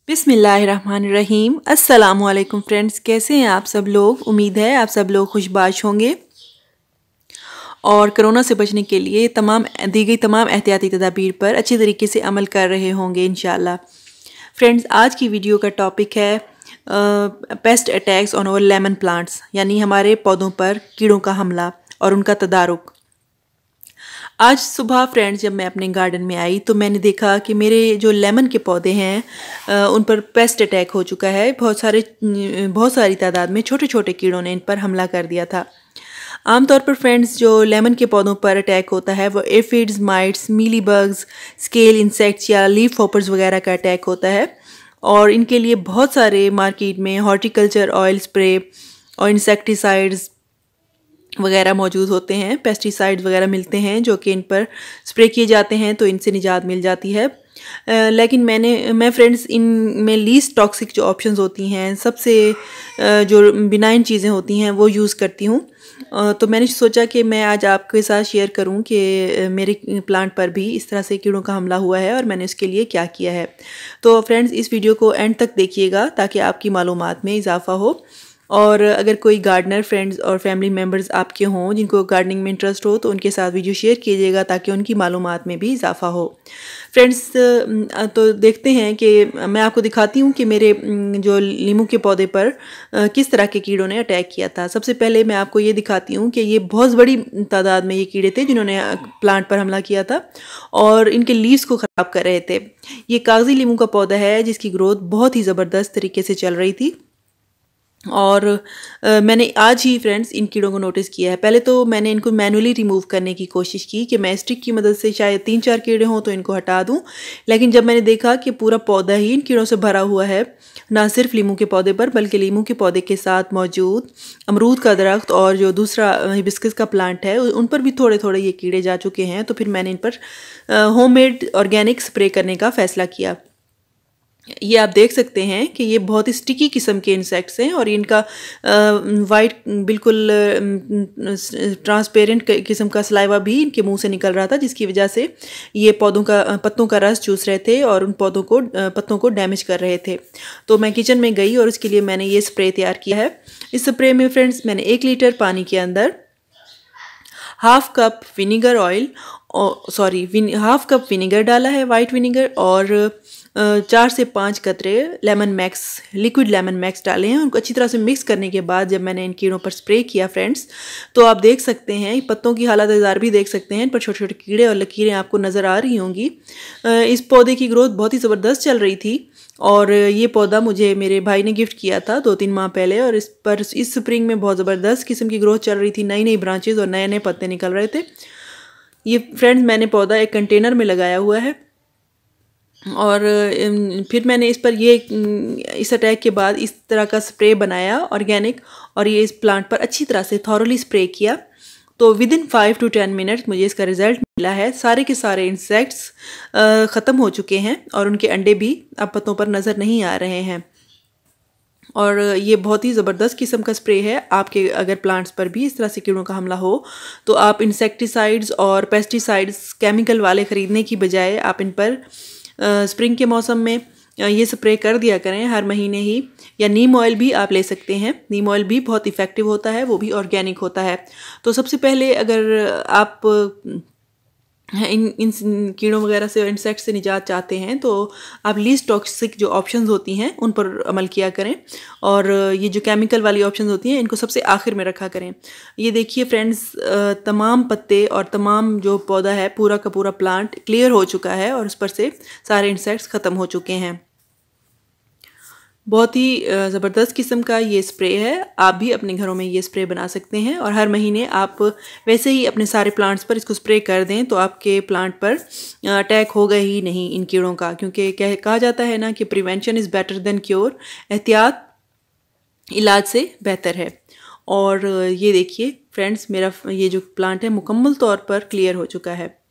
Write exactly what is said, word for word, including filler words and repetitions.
बिस्मिल्लाहिर्रहमानिर्रहीम। अस्सलामुअलैकुम फ्रेंड्स, कैसे हैं आप सब लोग। उम्मीद है आप सब लोग खुशबाश होंगे और कोरोना से बचने के लिए तमाम दी गई तमाम एहतियाती तदाबीर पर अच्छे तरीके से अमल कर रहे होंगे इंशाल्लाह। फ्रेंड्स, आज की वीडियो का टॉपिक है pest attacks on our lemon plants, यानी हमारे पौधों पर कीड़ों का हमला और उनका तदारुक। आज सुबह फ्रेंड्स जब मैं अपने गार्डन में आई तो मैंने देखा कि मेरे जो लेमन के पौधे हैं उन पर पेस्ट अटैक हो चुका है। बहुत सारे बहुत सारी तादाद में छोटे छोटे कीड़ों ने इन पर हमला कर दिया था। आमतौर पर फ्रेंड्स जो लेमन के पौधों पर अटैक होता है वो aphids, mites, mealy bugs, scale insects या लीफ हॉपर्स वगैरह का अटैक होता है। और इनके लिए बहुत सारे मार्केट में हॉर्टिकल्चर ऑयल स्प्रे और इंसेक्टिसाइड्स वगैरह मौजूद होते हैं, पेस्टिसाइड्स वगैरह मिलते हैं जो कि इन पर स्प्रे किए जाते हैं तो इनसे निजात मिल जाती है। Uh, लेकिन मैंने मैं फ्रेंड्स इन में लीस्ट टॉक्सिक जो ऑप्शंस होती हैं, सबसे uh, जो बिनाइन चीज़ें होती हैं वो यूज़ करती हूँ। uh, तो मैंने सोचा कि मैं आज आपके साथ शेयर करूँ कि uh, मेरे प्लांट पर भी इस तरह से कीड़ों का हमला हुआ है और मैंने इसके लिए क्या किया है। तो फ्रेंड्स इस वीडियो को एंड तक देखिएगा ताकि आपकी मालूमात में इजाफ़ा हो। और अगर कोई गार्डनर फ्रेंड्स और फैमिली मेम्बर्स आपके हों जिनको गार्डनिंग में इंटरेस्ट हो तो उनके साथ वीडियो शेयर कीजिएगा ताकि उनकी मालूमात में भी इजाफ़ा हो। फ्रेंड्स तो देखते हैं कि मैं आपको दिखाती हूँ कि मेरे जो नींबू के पौधे पर किस तरह के कीड़ों ने अटैक किया था। सबसे पहले मैं आपको ये दिखाती हूँ कि ये बहुत बड़ी तादाद में ये कीड़े थे जिन्होंने प्लांट पर हमला किया था और इनके लीव्स को ख़राब कर रहे थे। ये कागजी नींबू का पौधा है जिसकी ग्रोथ बहुत ही ज़बरदस्त तरीके से चल रही थी और आ, मैंने आज ही फ्रेंड्स इन कीड़ों को नोटिस किया है। पहले तो मैंने इनको मैनुअली रिमूव करने की कोशिश की कि मैं स्टिक की मदद से शायद तीन चार कीड़े हों तो इनको हटा दूं, लेकिन जब मैंने देखा कि पूरा पौधा ही इन कीड़ों से भरा हुआ है, ना सिर्फ लीमू के पौधे पर बल्कि लीमू के पौधे के साथ मौजूद अमरूद का दरख्त और जो दूसरा हिबिस्कस का प्लांट है उन पर भी थोड़े थोड़े ये कीड़े जा चुके हैं, तो फिर मैंने इन पर होममेड ऑर्गेनिक स्प्रे करने का फ़ैसला किया। ये आप देख सकते हैं कि ये बहुत ही स्टिकी किस्म के इंसेक्ट्स हैं और इनका वाइट बिल्कुल ट्रांसपेरेंट किस्म का सलाइवा भी इनके मुंह से निकल रहा था, जिसकी वजह से ये पौधों का पत्तों का रस चूस रहे थे और उन पौधों को पत्तों को डैमेज कर रहे थे। तो मैं किचन में गई और उसके लिए मैंने ये स्प्रे तैयार किया है। इस स्प्रे में फ्रेंड्स मैंने एक लीटर पानी के अंदर half cup vinegar oil sorry half cup vinegar डाला है, वाइट विनीगर, और चार से पाँच कतरे Lemon Max liquid Lemon Max डाले हैं। उनको अच्छी तरह से मिक्स करने के बाद जब मैंने इन कीड़ों पर स्प्रे किया फ्रेंड्स तो आप देख सकते हैं पत्तों की हालत हजार भी देख सकते हैं, इन पर छोटे छोटे कीड़े और लकीरें आपको नज़र आ रही होंगी। इस पौधे की ग्रोथ बहुत ही ज़बरदस्त चल रही थी और ये पौधा मुझे मेरे भाई ने गिफ्ट किया था दो तीन माह पहले और इस पर इस स्प्रिंग में बहुत ज़बरदस्त किस्म की ग्रोथ चल रही थी, नई नई ब्रांचेज और नए नए पत्ते निकल रहे थे। ये फ्रेंड्स मैंने पौधा एक कंटेनर में लगाया हुआ है और फिर मैंने इस पर ये इस अटैक के बाद इस तरह का स्प्रे बनाया ऑर्गेनिक और ये इस प्लांट पर अच्छी तरह से थॉरली स्प्रे किया। तो within five to ten minutes मुझे इसका रिजल्ट मिला है। सारे के सारे इंसेक्ट्स ख़त्म हो चुके हैं और उनके अंडे भी अब पत्तों पर नज़र नहीं आ रहे हैं और ये बहुत ही ज़बरदस्त किस्म का स्प्रे है। आपके अगर प्लांट्स पर भी इस तरह से कीड़ों का हमला हो तो आप इंसेक्टिसाइड्स और पेस्टिसाइड्स केमिकल वाले ख़रीदने की बजाय आप इन पर स्प्रिंग के मौसम में ये स्प्रे कर दिया करें हर महीने ही। या नीम ऑयल भी आप ले सकते हैं, नीम ऑयल भी बहुत इफ़ेक्टिव होता है, वो भी ऑर्गेनिक होता है। तो सबसे पहले अगर आप इन इन कीड़ों वगैरह से इंसेक्ट से निजात चाहते हैं तो आप लीस्ट टॉक्सिक जो ऑप्शंस होती हैं उन पर अमल किया करें और ये जो केमिकल वाली ऑप्शंस होती हैं इनको सबसे आखिर में रखा करें। ये देखिए फ्रेंड्स तमाम पत्ते और तमाम जो पौधा है पूरा का पूरा प्लांट क्लियर हो चुका है और उस पर से सारे इंसेक्ट्स ख़त्म हो चुके हैं। बहुत ही ज़बरदस्त किस्म का ये स्प्रे है। आप भी अपने घरों में ये स्प्रे बना सकते हैं और हर महीने आप वैसे ही अपने सारे प्लांट्स पर इसको स्प्रे कर दें तो आपके प्लांट पर अटैक होगा ही नहीं इन कीड़ों का, क्योंकि कह कहा जाता है ना कि prevention is better than cure, एहतियात इलाज से बेहतर है। और ये देखिए फ्रेंड्स मेरा ये जो प्लांट है मुकम्मल तौर पर क्लियर हो चुका है।